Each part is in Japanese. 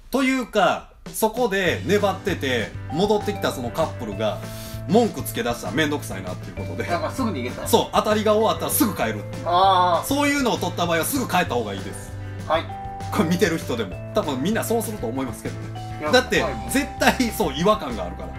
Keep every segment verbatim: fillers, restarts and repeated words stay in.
というかそこで粘ってて戻ってきたそのカップルが文句つけ出したら面倒くさいなっていうことで、 なんかすぐ逃げた。 そう、当たりが終わったらすぐ帰るっていう、 あそういうのを取った場合はすぐ帰った方がいいです。 あ、はい。 これ見てる人でも多分みんなそうすると思いますけどね。 いやだって怖いもん絶対そう違和感があるから。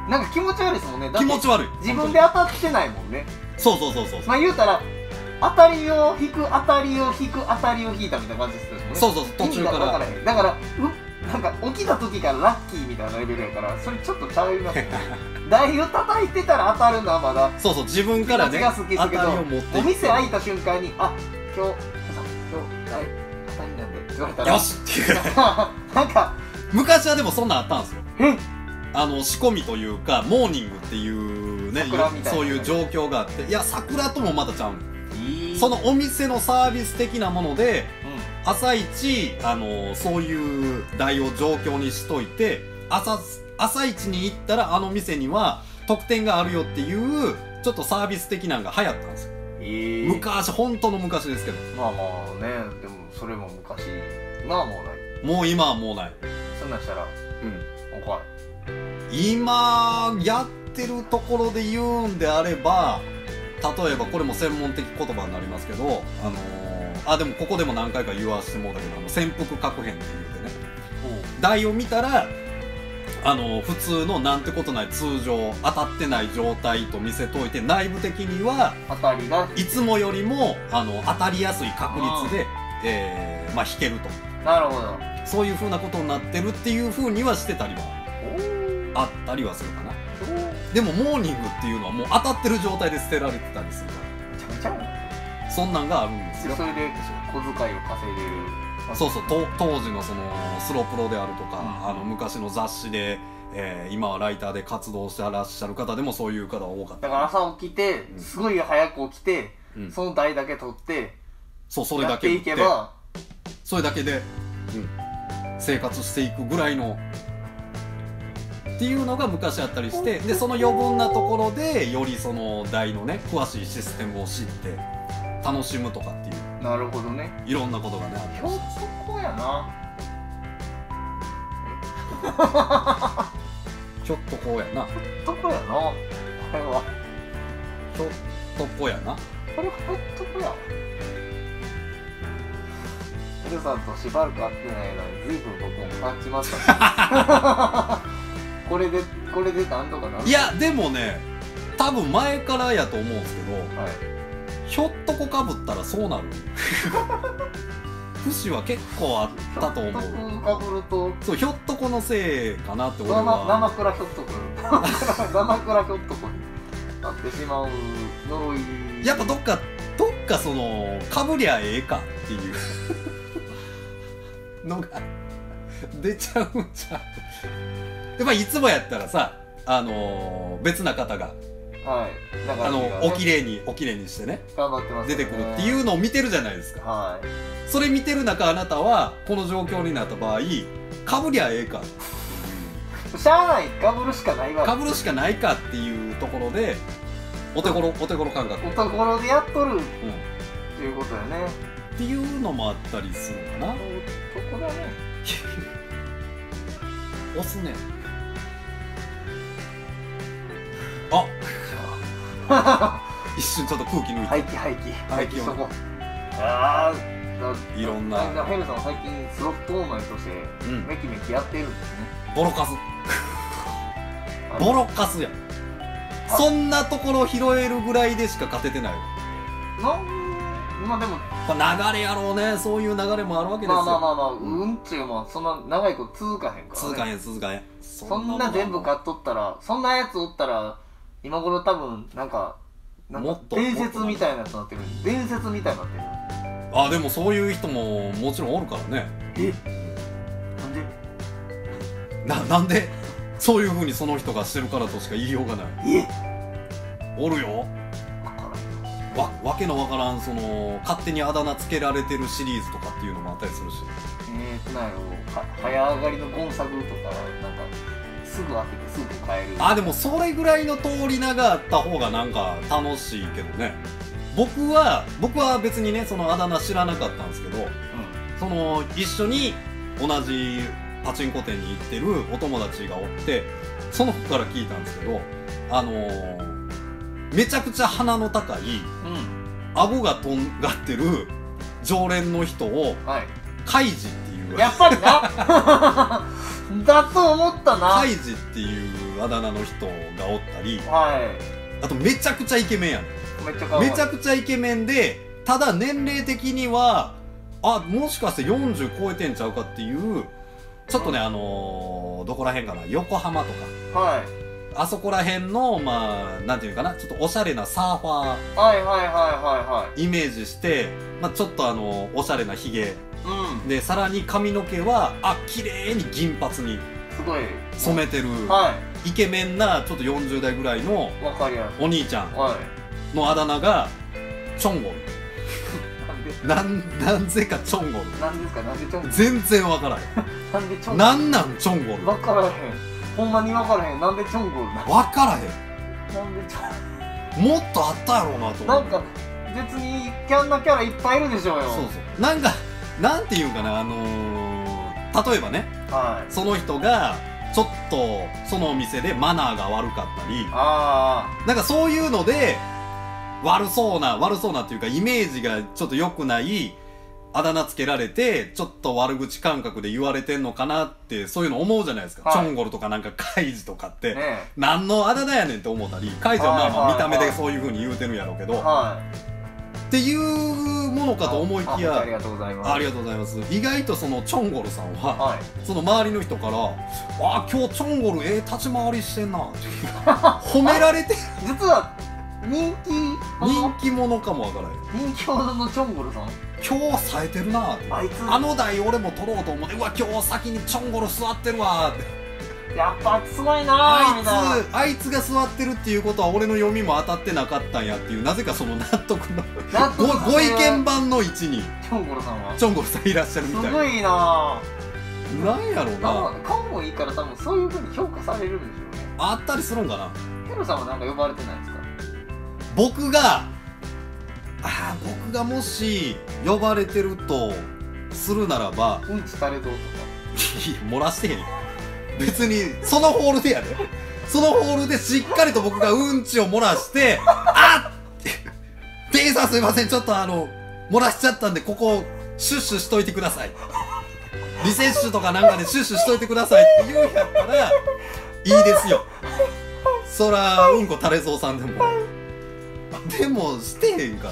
なんか気持ち悪いですもんね。だって気持ち悪い。 自分で当たってないもんね。 そうそうそうそうそう。 まあ言うたら当たりを引く当たりを引く当たりを引いたみたいな感じですよね。 そうそうそう、途中から意味が分からへん。だからうなんか起きた時からラッキーみたいなレベルやから、それちょっとちゃいますよね。台を叩いてたら当たるのはまだそうそう、自分からね気持ちが好きですけど、 当たりを持ってお店開いた瞬間に「あ、今日今日台当たりなんで」って言われたらよしっていうなんか昔はでもそんなんあったんですよ。 えあの仕込みというかモーニングっていうね、 桜みたいなそういう状況があって、いや桜ともまたちゃうの。 いいそのお店のサービス的なものでう朝一あのそういう台を状況にしといて、朝朝一に行ったらあの店には特典があるよっていうちょっとサービス的なのが流行ったんですよ。 んいい昔、本当の昔ですけど。 まあまあね、でもそれも昔今はもうない。 もう今はもうない。 そんなんしたらうん。 お怖い。 今やってるところで言うんであれば、例えばこれも専門的言葉になりますけど、あのー、あでもここでも何回か言わせてもらったけど、あの潜伏確変っていうでね、台を見たらあのー、普通のなんてことない通常当たってない状態と見せといて、内部的には当たりがいつもよりもあの当たりやすい確率で、えー、まあ引けると、 なるほど。 そういう風なことになってるっていう風にはしてたりはあったりはするかな。でもモーニングっていうのはもう当たってる状態で捨てられてたりするかめちゃめちゃやな。 ら、そんなんがあるんですよ。 それで小遣いを稼いでる。 そうそう、と当時のそのスロプロであるとか、 うんあの昔の雑誌で、えー今はライターで活動してらっしゃる方でもそういう方が多かっただから朝起きてうんすごい早く起きて、 うんその台だけ取ってそう、それやっていだけ売ってけばそれだけで、うん、生活していくぐらいのっていうのが昔あったりして、でその余分なところでよりその台のね詳しいシステムを知って楽しむとかっていうなるほどね。 いろんなことがねあったひょっりして、 とこやな。 ひょっとこうやな、 ひょっとこやな。これはひょっとこやな。 これひょっとこや。ヒルさんとしばらく会ってないのに随分僕も感じましたね。これでこれでなんとかなる。 いやでもね、多分前からやと思うんですけど、 はい。 ひょっとこかぶったらそうなる節は結構あったと思う。 ひょっとこかぶるとそう、ひょっとこのせいかなって俺生は。 生倉ひょっとこ生倉ひょっとこになってしまう呪い。 やっぱどっかどっかそのかぶりゃええかっていうのが出ちゃうんちゃう。やっぱいつもやったらさ、あのー、別な方がはい。だからあの、 ねおきれいにおきれいにしてね頑張ってますよね。 出てくるっていうのを見てるじゃないですか。 はそれ見てる中、あなたはこの状況になった場合かぶりゃええか、 い。しゃあないかぶるしかないわ。 かぶるしかないかっていうところでお手頃お手頃感覚、 おところでやっとるうん、 っていうことよね。 っていうのもあったりするかな。 おとこだね。 押すね。あ、一瞬ちょっと空気抜いて、 廃棄廃棄廃棄しとこう。ああ。 いろんなだヘルさんは最近スロットオーマイとしてうんメキメキやってるんですね。 ボロカスボロカスやん。そんなところ拾えるぐらいでしか勝ててないよ。 なんまあでもこれ流れやろうね。そういう流れもあるわけですよ。 まあまあまあまあうんっちゅうもんそんな長いこと続かへんからね。 続かへん続かへん。 そんな全部買っとったらそんなやつおったら今頃多分なんかなんかもっと伝説みたいなやつになってる。伝説みたいになってる。 あ、でもそういう人ももちろんおるからね。 えなんでな、なんでそういう風にその人がしてるからとしか言いようがない。 えおるよ。 わからん。 わ、わけのわからん、その勝手にあだ名つけられてるシリーズとかっていうのもあったりするし。 えーとなんやろは早上がりのゴンサグとかなんかすぐ当ててすぐ変える。 あ、でもそれぐらいの通り名があった方がなんか楽しいけどね。僕は僕は別にねそのあだ名知らなかったんですけど、 うその一緒に同じパチンコ店に行ってるお友達がおって、その子から聞いたんですけど、あのー、めちゃくちゃ鼻の高い、うん、顎がとんがってる常連の人を、はい、カイジっていう、 やっぱりなだと思ったな。 カイジっていうあだ名の人がおったり、はい、あとめちゃくちゃイケメンやねん。めっちゃ可愛い。めちゃくちゃイケメンで、ただ年齢的にはあ、もしかしてよんじゅう超えてんちゃうかっていう、ちょっとね、あのー、どこら辺かな、横浜とか、はい、あそこら辺の、まあなんていうかな、ちょっとおしゃれなサーファー、はいはいはいはいはい、イメージして、まあちょっとあのおしゃれなヒゲ、うん、でさらに髪の毛はあ綺麗に銀髪にすごい染めてる、はい、イケメンなちょっとよんじゅう代ぐらいのお兄ちゃんのあだ名がチョンゴル。なんなんぜかチョンゴル。 なんですか、なんでチョンゴル。 全然わからへん。 なんでチョンゴル。 なんなんチョンゴル。 わからへん。ほんまにわからへん。なんでチョンゴルな。 わからへん。 なんでチョン。もっとあったやろうなと思う。 なんか別にキャンなキャラいっぱいいるでしょうよ。 そうそう。なんかなんていうんかな、あのー、例えばね、はい、その人がちょっとそのお店でマナーが悪かったり、あなんかそういうので。悪そうな、悪そうなっていうか、イメージがちょっと良くないあだ名つけられて、ちょっと悪口感覚で言われてんのかなって、そういうの思うじゃないですか。はい、チョンゴルとかなんかカイジとかって、ね、何のあだ名やねんって思ったり、カイジはまあまあ見た目でそういう風に言うてるんやろうけど、はい、っていうものかと思いきや、 ありがとうございます。 ありがとうございます。意外とそのチョンゴルさんは、はい、その周りの人から、あ、今日チョンゴルええ立ち回りしてんなって褒められて実は人気人気者かもわからへん。人気者のチョンゴルさん、 今日冴えてるなって。あいつあの台俺も取ろうと思って、うわ今日先にチョンゴル座ってるわって。 やっぱすごいなあいつあいつが座ってるっていうことは俺の読みも当たってなかったんやっていう、なぜかその納得のご, ご意見番の位置にチョンゴルさんはチョンゴルさんいらっしゃるみたいな。 すごいななんやろうな。 顔もいいから多分そういうふうに評価されるんでしょうね。 あったりするんかな。 ヘロさんはなんか呼ばれてないですか。 僕があ僕がもし呼ばれてるとするならば、 うんちタレどうとか漏らしてへんよ。別にそのホールでやで、そのホールでしっかりと僕がうんちを漏らしてあっ店員さんすいません、ちょっとあの漏らしちゃったんでここシュッシュしといてください、リセッシュとかなんかでシュッシュしといてくださいって言うんやったらいいですよ。そらうんこタレゾウさんでもでもしてへんから。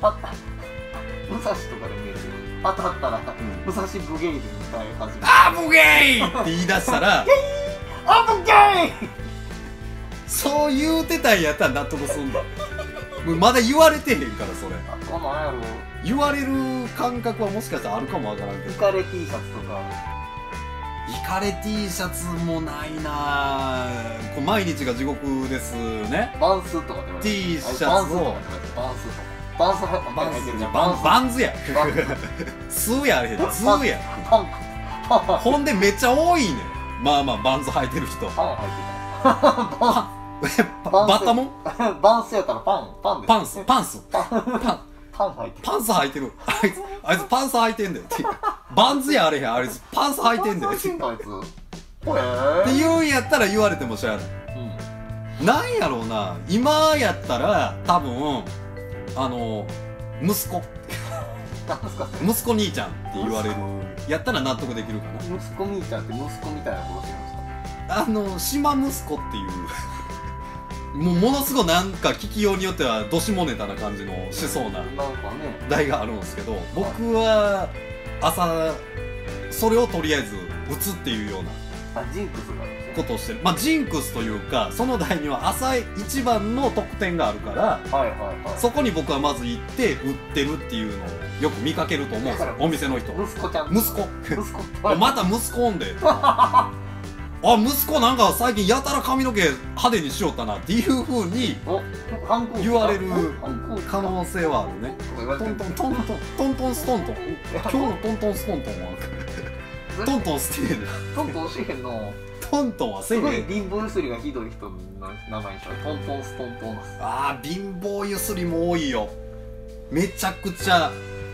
武蔵とかで見えるよ。当たったら、うん、武蔵ブゲイで歌い始める。 あブゲイって言い出したらあブゲイそう言うてたんやったら納得すんだ。まだ言われてへんからそれ。 あとなんやろ、 言われる感覚はもしかしたらあるかもわからんけど。 イカレ T シャツとか。 イカレ T シャツもないなぁ。こう毎日が地獄ですね。 バンスとかで T シャツをバンスとかバンスバンス入ってるじゃん。 バンバンズやスーやあれへんズーやほんでめっちゃ多いねん。まあまあバンズ履いてる人。 パン履いてたバッタモンバンスやったらパンパンです。 パンスパンスパンパン履いてる。 パンツ履いてる。あいつあいつパンツ履いてんだよってバンズやあれへん、あいつパンツ履いてんだよってって言うんやったら言われてもしゃあない、うん、なんやろうな。今やったら多分あの息子息子兄ちゃんって言われるやったら納得できるかな。 息子兄ちゃんって息子みたいなことしてました。あの島息子っていうもうものすごいなんか聞きようによってはどしもネタな感じのしそうな題があるんですけど、僕は朝それをとりあえず打つっていうようなことをしてる。まあジンクスというか、その題には朝一番の得点があるから、そこに僕はまず行って売ってるっていうのをよく見かけると思うんですよ、お店の人。 息子ちゃん、 息子また息子おんであ、息子なんか最近やたら髪の毛派手にしよったなっていう風に言われる可能性はあるね。トントントントントントンストントン、今日のトントンストントンはトントンしてへんな。 トントンしてへんの。 トントンはせえへん。 すごい貧乏ゆすりがひどい人の名前にしたらトントンストントン。 ああ貧乏ゆすりも多いよ。めちゃくちゃ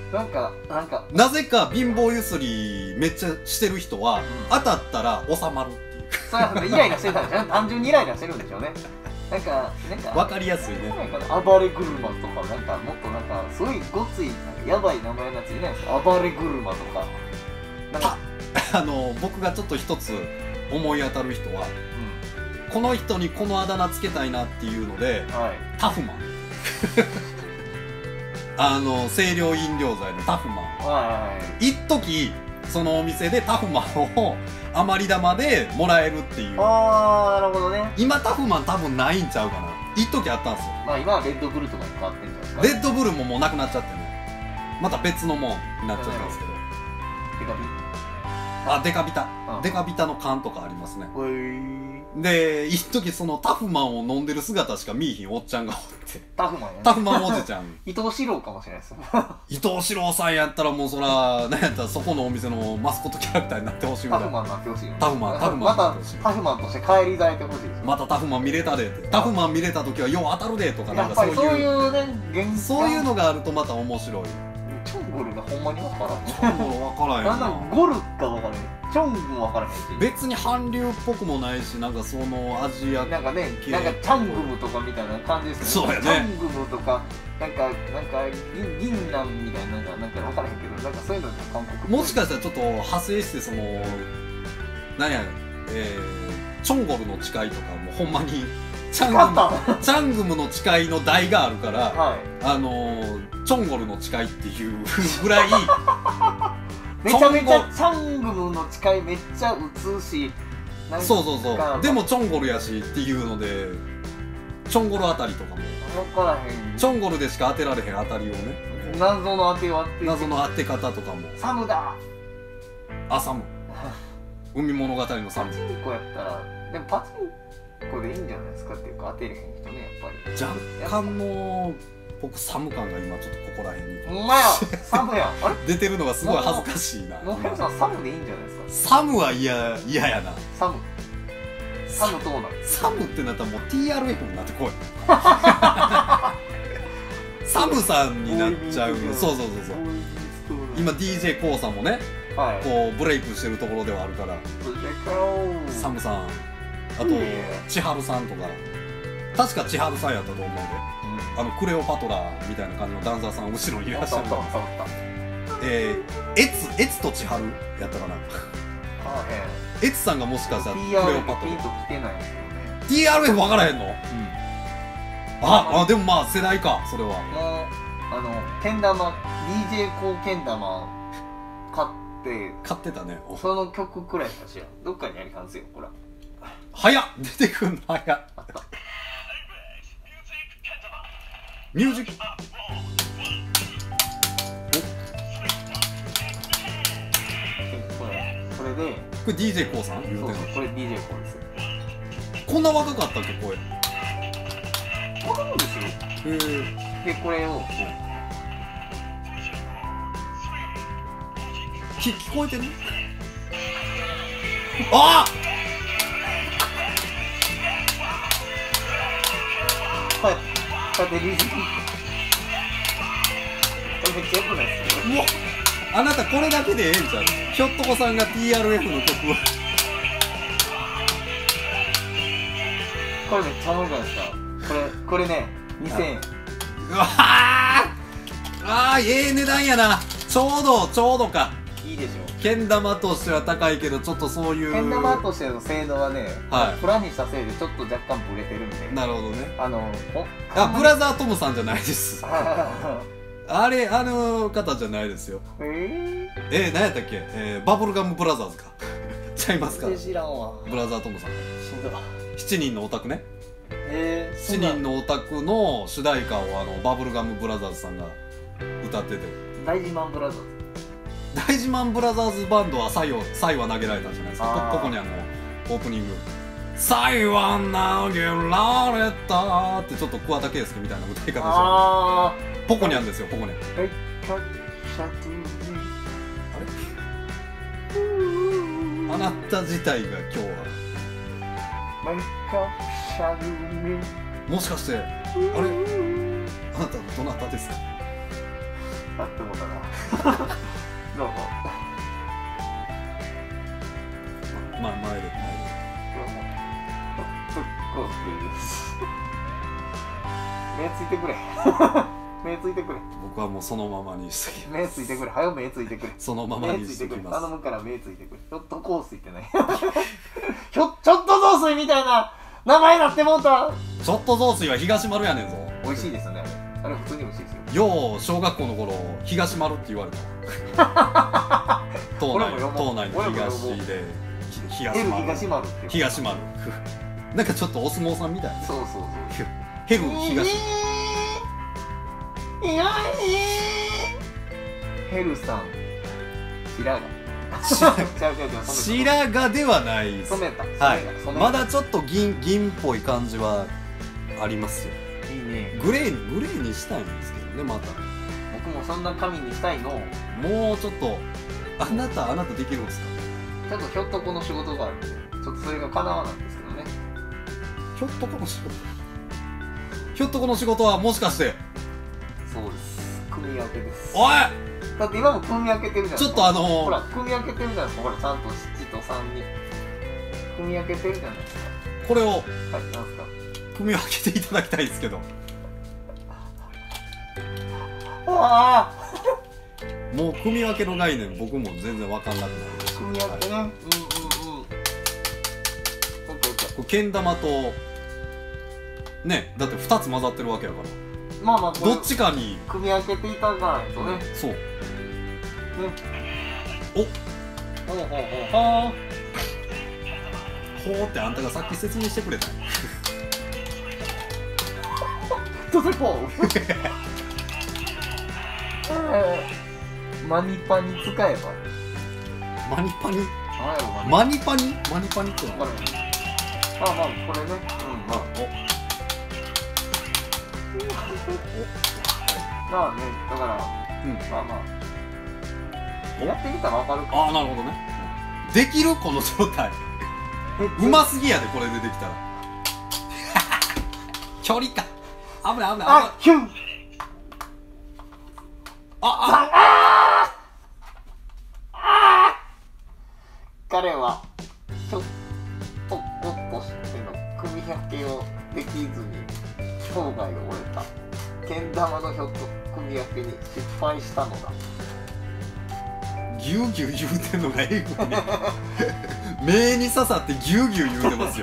なんかなんかなぜか貧乏ゆすりめっちゃしてる人は、当たったら収まるっていう。 それはイライラしてたんでしょ。単純にイライラしてるんでしょうね。なんかなんかわかりやすいね。 暴れ車とかなんかもっとなんかすごいごついなんかやばい名前のやついないですか。暴れ車とか。なんかあの僕がちょっと一つ思い当たる人は、うん、この人にこのあだ名つけたいなっていうので、はい、タフマンあの清涼飲料剤のタフマン、はいはい、一時そのお店でタフマンを余り玉でもらえるっていう。 ああなるほどね。 今タフマン多分ないんちゃうかな。一時あったんですよ。 まあ今はレッドブルとかに変わってんじゃないですか。 レッドブルももうなくなっちゃってね、また別のもんになっちゃったんですけど。 デカビあ、デカビタ、うん、デカビタの缶とかありますね。 へー。 で一時そのタフマンを飲んでる姿しか見いひんおっちゃんがおってタフマンやね。 タフマンおじちゃん伊藤四郎かもしれないです伊藤四郎さんやったらもうそら何やったらそこのお店のマスコットキャラクターになってほしいぐらい。 タフマンになってほしいよね。 タフマンタフマンまたタフマンとして帰り咲いてほしいです。 またタフマン見れたでって、タフマン見れた時はよう当たるでとか、なんかそういうそういうね現そういうのがあるとまた面白い。 チョンゴルがほんまに分からん。 チョンゴル分からんよな。 なんなんゴルか分からん。チョングも分からへんし。 別に韓流っぽくもないし、なんかそのアジアなんかね、なんかチャングムとかみたいな感じですよね。そうやね。 チャングムとかなんかなんか銀銀杏みたいななんかなんか分からへんけど、なんかそういうのって韓国もしかしたらちょっと派生してそのなんやえー、チョンゴルの誓いとかもほんまにチャングムチャングムの誓いの題があるから、はい、あのー、チョンゴルの誓いっていうぐらいめちゃめちゃチャングムの誓いめっちゃ打つし、 そうそうそう、でもチョンゴルやしっていうのでチョンゴルあたりとかも分からへん。 チョンゴルでしか当てられへん当たりをね、 謎の当てを当て謎の当て方とかも。 サムだ。 あ、サム海物語のサム。 パチンコやったらでもパチンコでいいんじゃないですかっていうか、当てれへん人ねやっぱり若干の僕サム感が今ちょっとここら辺にほんまやサムやあれ出てるのがすごい恥ずかしいな。 野辺さんサムでいいんじゃないですか。 サムは嫌嫌やな。 サムサムどうなの。 サムってなったらもう ティーアールエフ になってこいサムさんになっちゃう。そうそうそうそう。今 ディージェー コウさんもね、はい、こうブレイクしてるところではあるから、サムさん、あと千春さんとか、確か千春さんやったと思うんで、うん、あのクレオパトラみたいな感じのダンサーさん後ろにいらっしゃる。えー、エツエツと千春やったかな。エツさんがもしかしたらクレオパトラ。 ティーアールエフ 分からへんの、うん、ああ、でもまあ世代かそれは。 もうあのけん玉 ディージェー コーけん玉買って買ってたね。 その曲くらいかしら。どっかにありはずよ。ほら早っ出てくんの早っ。あったミュージックこれこれでこれ ディージェー コウさん言うてんの。 そうそうこれ ディージェー コウですよ。 こんな若かったっけ声。 こんなもんですよ。へえ。でこれをき聞こえてる。あっはい、これでリズムこれめっちゃよくないですか。 もうあなたこれだけでええんちゃう。ひょっとこさんが ティーアールエフ の曲をこれめっちゃおもろいですか。これこれねにせんえん。 うわああ、ええ値段やな。ちょうどちょうどか。 いいでしょ。 けん玉としては高いけどちょっとそういうけん玉としての性能はね、 はい、 プラにしたせいでちょっと若干ブレてるんで。 なるほどね。 あのあブラザートムさんじゃないですあれあの方じゃないですよ。えー、えー、何やったっけ、えー、バブルガムブラザーズかちゃいますか。 知らんわ。 ブラザートムさんしちにんのオタクね。 えー、 しちにんのオタクの主題歌をあのバブルガムブラザーズさんが歌ってて。 大事マンブラザーズ。 大事マンブラザーズバンドはサイをサイは投げられたんじゃないですか。ここにあのオープニング「サイは投げられた」ってちょっと桑田佳祐みたいな歌い方でしょ。ポコニャンですよ、ポコニャン。あれあなた自体が今日はもしかしてあれあなたどなたですか。 なって思ったなどうもまあ前で前でどうも特攻です目ついてくれ目ついてくれ僕はもうそのままにしてきます。 目ついてくれ早く目ついてくれそのままに目ついてくれしてきます。 頼むから目ついてくれひょっと香水ってないひょちょっと雑炊みたいな名前なってもうたちょっと雑炊は東丸やねんぞ。 美味しいですよねあれあれ普通に美味しいですよよう小学校の頃東丸って言われた島内俺も読もう島内の俺も読もう東でひ東 L 丸東丸って東丸なんかちょっとお相撲さんみたいなそうそうそうヘル東いやヘルさん白髪違う違う違う白髪ではないです。 染めたはい染めた染めたまだちょっと銀銀っぽい感じはありますよ。 いいねグレーにグレーにしたいんですけどね。また僕もそんな髪にしたいのもうちょっとあなたあなたできるんですか。 ちょっとひょっとこの仕事があるんでちょっとそれが叶わないんですけどねひょっとこの仕事ひょっとこの仕事はもしかしてそうです組み分けですおいだって今も組み分けてるじゃないですかちょっとあのー、 ほら組み分けてるじゃないですかほらちゃんと七と三に組み分けてるじゃないですかこれをはいなんすか組み分けていただきたいですけどああもう組み分けの概念僕も全然分かんなくなる。 組み分けね、 はい、 うんうんうんオッケーオッケーこれけん玉とねだってふたつ混ざってるわけやからまあまあこれどっちかに組み分けていただかないとねそうねおほうほうほうはあほーってあんたがさっき説明してくれたんやどうせこうマニパに使えばマニパニ何やろマニパニマニパニってのまあまあこれねうんまあまあねだからうんまあまあやってみたらわかるかああなるほどねできるこの状態うますぎやでこれでできたら距離感危ない危ない危ないあヒュンああ彼はちょっとゴッとしての組み分けをできずに生涯を終えたけん玉のひょっと組み分けに失敗したのだギュウギュウ言うてんのがえぐいね目に刺さってギュウギュウ言うてますよ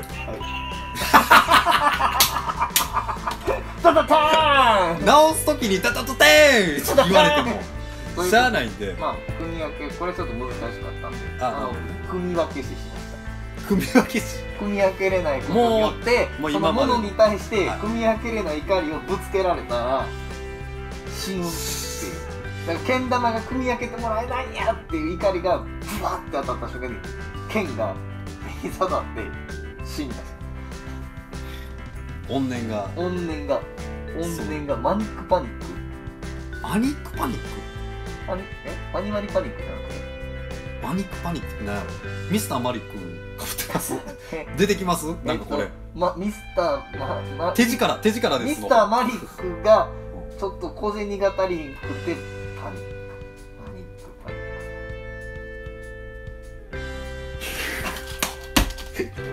タタターン直す時にタタタテーンって言われてもしゃあないんでまあ組み分けこれちょっと難しかったんでああのなるほどね組み分けししました組み分けし組み分けれないことによってもうもうその今までものに対してはい組み分けれない怒りをぶつけられたら死ぬっていうだからけん玉が組み分けてもらえないんやっていう怒りがブワッて当たった瞬間に剣が目に刺さって死んだ怨念が怨念が怨念がマニックパニックパニックパニックパニえパニマニパニックじゃなくてパニックパニックって何やろミスターマリックかぶってますえ出てきますなんかこれ、 えっとま、ミスターま、ま、 手力手力ですミスターマリックがちょっと小銭が足りんくてパニックパニックパニック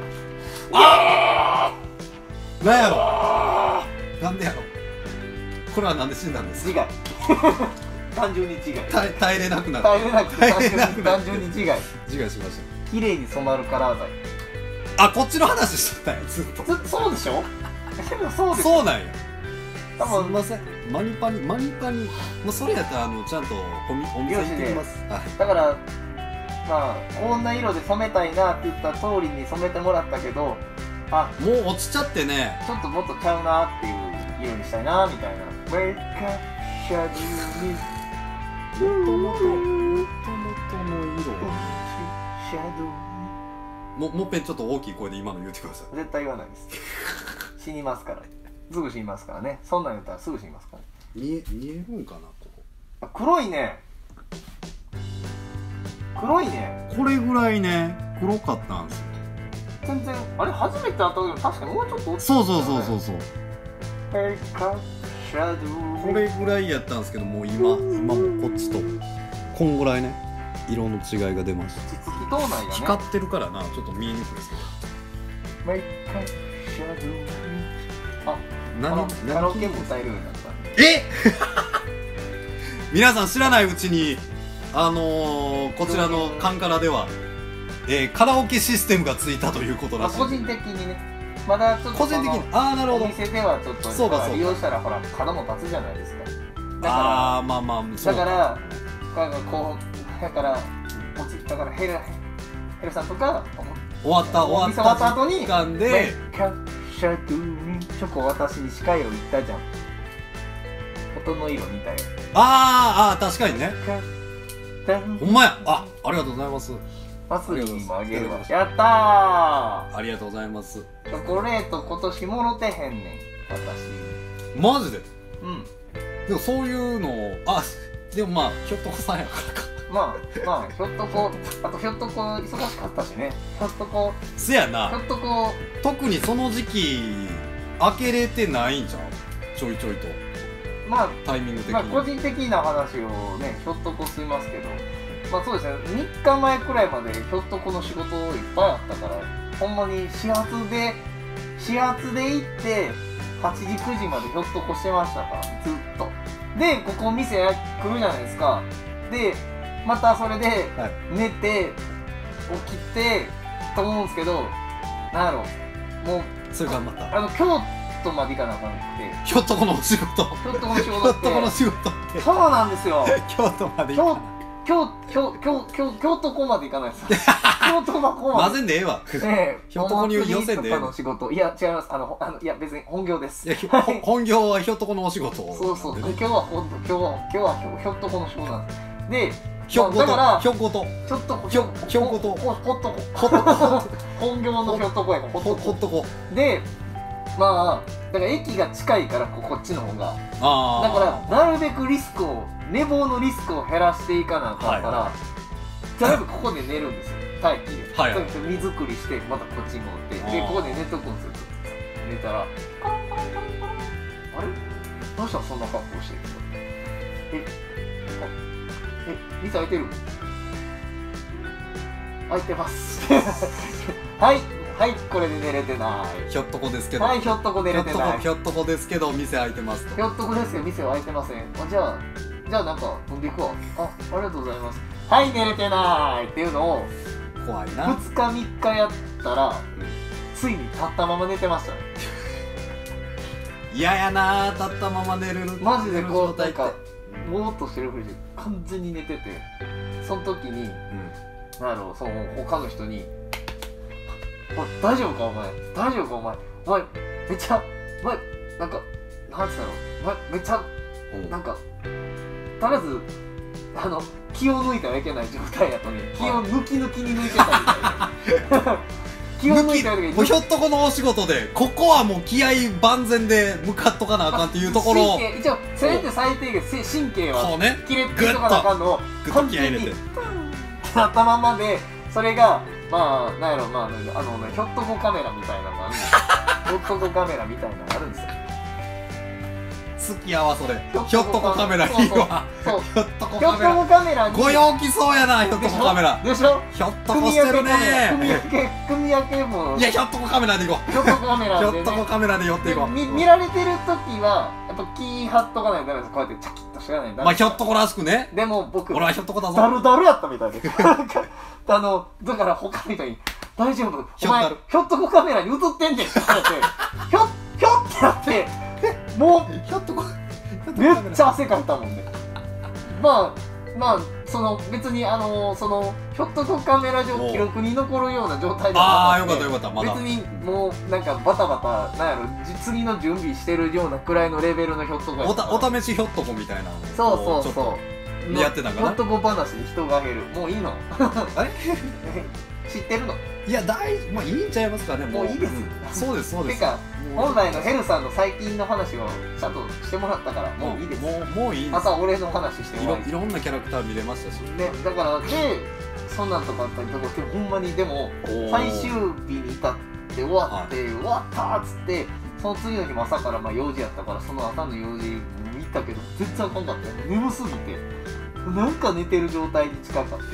なんやろなんでやろこれはなんで死んだんですか違い単純に違い耐え耐えれなくなった耐えれなくて単耐えれなく純に単なって純に違い自我しまし綺麗に染まるカラー剤たあこっちの話しとったんやずっとそそうでしょでもそうでしょそうなんや多分すみませんマニパニマニパニもうそれやったらあのちゃんとおみお店行ってきますはいだからまあこんな色で染めたいなって言った通りに染めてもらったけどあもう落ちちゃってねちょっともっとちゃうなっていう色にしたいなみたいなウェイカシャドウにもともともともとの色はシャドウももっぺんちょっと大きい声で今の言ってくださいに絶対言わないです死にますからすぐ死にますからねそんなん言ったらすぐ死にますから見え見えるんかなこあ黒いね黒いねこれぐらいね黒かったんですよ全然あれ初めて会った時も確かにもうちょっと落ちてそうそうそうそうそうウェイカシシャドウこれぐらいやったんですけど、もう今今もこっちとこんぐらいね色の違いが出ました。 落ち着きとうないがね光ってるからなちょっと見えにくいですけど。 マイカシャドウあ何カラオケも歌えるようになったえ皆さん知らないうちにあのー、こちらのカンカラでは、えー、カラオケシステムがついたということらしい。 個人的にねまだちょっと個人的にああなるほど。 お店ではちょっとそうかそうか利用したらほら角も立つじゃないですか。だあかあまあまあらそうだからだからこうだから落ちだからヘルヘルさんとか終わったお店終わった後に時間でキャッシャドゥにチョコ私に司会を言ったじゃん。音の色みたい。 あーあー確かにね。 キャッほんまや。あありがとうございます。 パスリーもあげるわ。 あやったありがとうございます。 ー。チョコレート今年もろてへんねん私。 マジで。 うん。 でもそういうのをあでもまあひょっとこさんやからか。 まあまあひょっとこあとひょっとこ忙しかったしね。ひょっとこせやひょな。 っとこ特にその時期開けれてないんじゃん。ちょいちょいとまあタイミング的に。 まあ個人的な話をねひょっとこすいますけど、まあそうですねみっかまえくらいまでひょっとこの仕事いっぱいあったからほんまに始発で始発で行ってはちじくじまでひょっとこしてましたからずっと。でここ店来るじゃないですか。でまたそれで寝て起きてと思うんですけどなんやろもうそれ頑張ったあの京都まで行かなあかんくてひょっとこのお仕事京都の仕ひょ事ってっとこの仕事ってそうなんですよ京都まで行京く京京京京京都こまで行かないです京都まこまで混ぜんでええわええひょっとこに寄せんでええお祭りとかの仕事いや違いますあのあのいや別に本業ですいやひほ本業はひょっとこのお仕事そうそうなんでね今日はほんと今日は今日はひょひょっとこの仕事なんですでひょっごとだからひょっごとちょっとひょひょっごとほほっとこほっとこ本業のひょっとこやからほっほとこほっとこでまあだから駅が近いからここっちの方がああだからなるべくリスクを寝坊のリスクを減らしていかなあかんから、とりあえずここで寝るんですよ待機で、 はいはいとにかく荷造りしてまたこっちに乗ってであーここで寝とくんですよ寝たらあれどうしたそんな格好してるえあえ店開いてる開いてますはいはいこれで寝れてないひょっとこですけどはいひょっとこ寝ひょっとれてないこひょっとこですけど店開いてますとひょっとこですけど店は開いてません。あじゃあじゃあなんか飛んでいくわ。あありがとうございます。はい寝れてないっていうのを怖いなふつかみっかやったらついに立ったまま寝てましたね。 嫌やな立ったまま寝れるマジでこうなん寝る状態ってかぼーっとしてるふりして完全に寝ててその時になんやろうその他の人に「おい大丈夫かお前大丈夫かお前お前めっちゃお前なんかなんつったのお前めっちゃうんなんかとりあえずあの気を抜いてはいけない状態やとね気を抜き抜きに抜いてたみたいな気を抜いてはいけないもうひょっとこのお仕事でここはもう気合万全で向かっとかなあかんっていうところを神経一応せめて最低限せ神経はこうね切れてとかなあかんのをグッと気合入れてなったままでそれがまあなんやろまああのねひょっとこカメラみたいなのがあるんですよひょっとこカメラみたいなのがあるんですよ好きやわそれひょっとこカメラいいわそうひょっとこひょっとカメラこカメラにご陽気そうやなひょっとこカメラでしょひょっとこしてるね組み分け組み分けもいやひょっとこカメラでいこうひょっとこカメラひょでねっとこカメラで寄っていこうみ見られてる時はやっぱ気張っとかないとダメですこうやってチャキッとしとかないとダメまあひょっとこらしくねでも僕俺はひょっとこだぞダルダルやったみたいですなんかあのだから他の人に「大丈夫お前ひょっだるひょっとこカメラに映ってんねん」って言われてひょっひょってなってもうひょっとこめっちゃ汗かいたもんねまあまあその別にあのそのひょっとこカメラ上記録に残るような状態でああよはなくてかったよかったまだ別にもうなんかバタバタなんやろじ次の準備してるようなくらいのレベルのひょっとこやおったたお試しひょっとこみたいなのをそうそうちょっそうとやってたんかなひょっとこ話で人が減るもういいのあれ知ってるのいや大まあいいんちゃいますかねもういいですんそうですそうですてかもう本来のヘルさんの最近の話をちゃんとしてもらったからもういいですもうもういいんでまた俺の話してすいもらいろいろんなキャラクター見れましたしねだからでそんなんとかあったりとかしてほんまにでもおー最終日に至って終わって、終わったーっつってその次の日も朝からまあ用事やったから、その朝の用事見たけど全然あかんかったよ。眠すぎてなんか寝てる状態に近かって、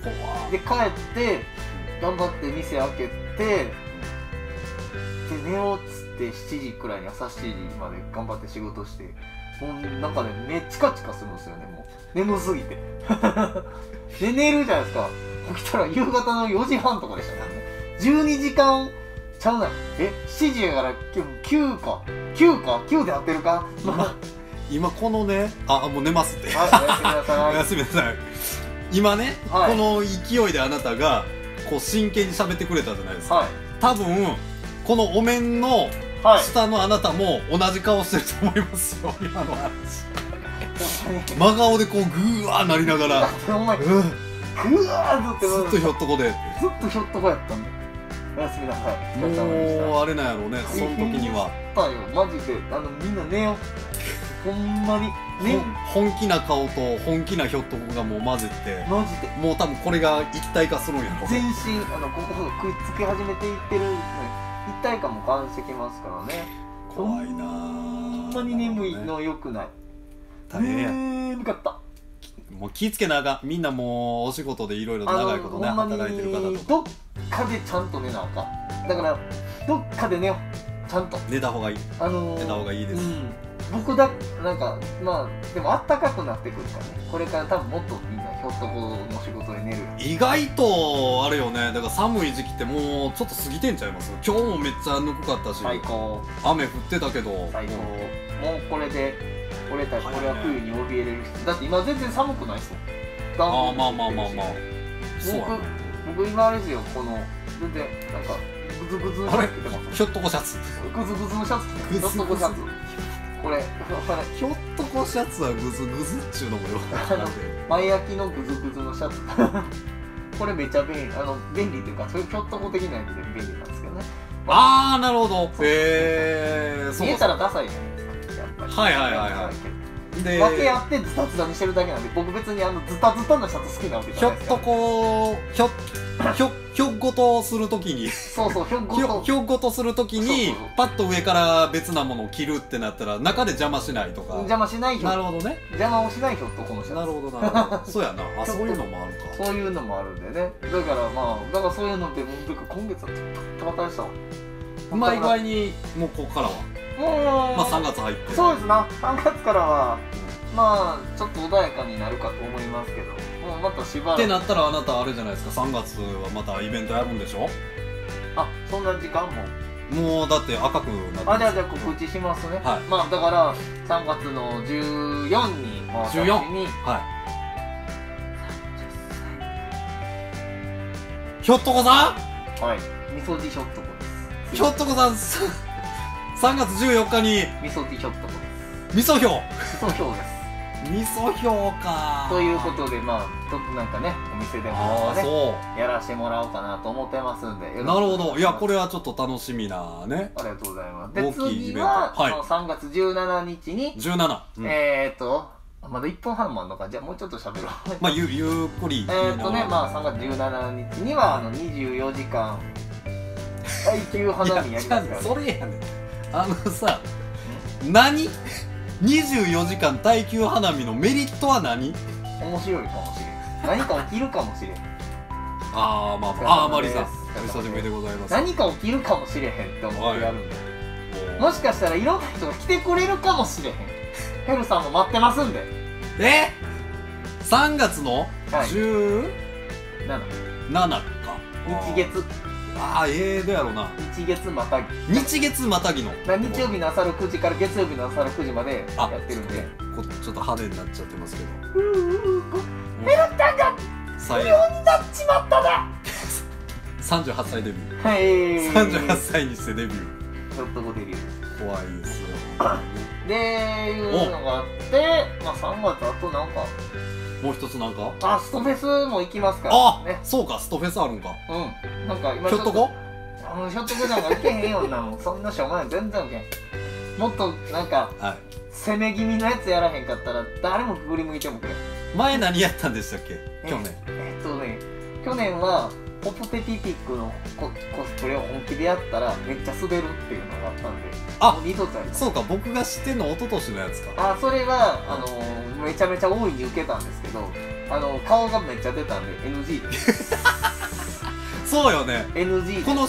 で帰って頑張って店開けて、で寝ようっつってしちじくらいに、朝しちじまで頑張って仕事して、もうなんかね目チカチカするんですよね、もう眠すぎてで寝るじゃないですか。起きたら夕方のよじはんとかでしたからね。じゅうにじかんちゃうな、えしちじやからきゅうかきゅうかきゅうで合ってるか、まあ今このね、あ、もう寝ますって。 はい、おやすみなさい。 おやすみなさい。今ね、 はいこの勢いであなたがこう真剣に喋ってくれたじゃないですか。 はい多分このお面のはい。 下のあなたも同じ顔してると思いますよ。今の話。真顔でこうグーワーなりながら、 お前、 うん、ずぐわーずってっとひょっとこで。 ずっとひょっとこやったんだ。おやすみなさい。お疲れ様でした。 もうあれなんやろうね。その時にはだよ、マジで、あのみんな寝よう。ほんまにね、 ほん本気な顔と本気なひょっとこがもう混じって、 マジでもう多分これが一体化するんやろう全ね。 身あのここがくっつき始めていってるのに一体感も感じてきますからね。 怖いなぁ。 ほんまに眠いの良くない。 大変や。 眠かった。 もう気ぃつけなあかん。みんなもうお仕事でいろいろ長いことねあのほんま働いてる方にとかどっかでちゃんと寝なあかん。だからどっかで寝よう、ちゃんと。 寝た方がいい。 あのー、 寝た方がいいです。 うん僕だ、なんか、まあ、でもあったかくなってくるからね。これから多分もっとみんなひょっとこの仕事で寝る。 意外とあれよね。だから寒い時期ってもうちょっと過ぎてんちゃいます？今日もめっちゃぬくかったし、 最高。 雨降ってたけど、 最高。もうこれで、俺たち、これは冬に怯えれる人。だって今全然寒くないっすもん。 ああまあまあまあまあ。そうやね。 僕、僕今あれですよ、この、全然、なんか、グズグズのシャツ着てます。 ひょっとこシャツ。 グズグズのシャツ着てます。ひょっとこシャツ。これ、 ひょっとこシャツはグズグズっちゅうのもよくわからんけど。 前焼きのグズグズのシャツこれめっちゃ便利、あの便利というかそういうひょっとこ的な意味で便利なんですけどね。 ああなるほど。へえ。 見えたらダサいじゃないですか、やっぱり。 はいはいはいはい。で分け合ってズタズタにしてるだけなんで、僕別にあのズタズタなシャツ好きなわけじひょっとゃないですか。 こひょひょひょっごとするときにそうそう、ひょっごひょとひょっごとするときにそうそうそうパッと上から別なものを着るってなったら中で邪魔しないとか。 邪魔しないひょなるほどね。 邪魔をしないひょっとこのシャツ。 なるほどなるほど。そうやな。あ、そういうのもあるか。 そういうのもあるんでね。だからまあだからそういうのってもう今月はたまたましたわ。 うまい具合にもうここからはもうまあさんがつ入ってそうですな、さんがつからはまあちょっと穏やかになるかと思いますけど、もうまたしばらくってなったらあなたあれじゃないですか。さんがつはまたイベントやるんでしょ。 あ、そんな時間ももうだって赤くなってあ、じゃあじゃあ告知しますね。 はい。 まあだからさんがつのじゅうよっかに私じゅうよっにはいひょっとこさんはい、みそじひょっとこです。 ひょっとこさんさんがつじゅうよっかにみそじひょっとこです。 味噌ひょみそひょうです味噌ひょかということで、まあちょっとなんかねお店であもねあそやらせてもらおうかなと思ってますんで、 うなるほど。いやこれれはちょっと楽しみなね。 ありがとうございます。で大きいイベント次は、 はいそのさんがつじゅうしちにちに、 じゅうなな、うんえーっとまだいっぷんはんもあんのか。じゃあもうちょっと喋ろうまあゆゆっくりえーっとね、まあさんがつじゅうしちにちにはあのにじゅうよじかん耐久花見やりますからね。 それやねん。あのさ何にじゅうよじかん耐久花見のメリットは何？ 面白いかもしれん。何か起きるかもしれん。 ああまあまああーマリさんお久しぶりでございます。 何か起きるかもしれへんって思ってやるんで、 ももしかしたらいろんな人が来てくれるかもしれへん。ヘルさんも待ってますんで。 えさんがつのはいじゅうななか、 日月ああええどうやろうな。 日月またぎ日月またぎのな日曜日の朝ろくじから月曜日の朝ろくじまでやってるんで、 こちょっと派手になっちゃってますけど、 うーうーヘルさんが最不良になっちまったな。 さんじゅうはっさいデビュはいーさんじゅうはっさいにしてデビューちょっとごデビュー怖いですよでいうのがあって、まあさんがつあとなんかもう一つなんかあストフェスも行きますからあ、 ね。 そうかストフェスあるんか。 うんなんか今ひょっとこあのひょっとこなんか受けへんようなもんそんなしょうがない全然受けへん。もっとなんかはい攻め気味のやつやらへんかったら誰もくぐり向いてもくれ。 前何やったんでしたっけ去年。 えっとね去年はポプテピピックのココスプレを本気でやったらめっちゃ滑るっていうのがあったんで、 あもう二度とやります。 そうか、僕が知ってんの一昨年のやつか。 あ、それはあのーめちゃめちゃ大いに受けたんですけど、あの顔がめっちゃ出たんで エヌジー です。 そうよね。 エヌジー です。 この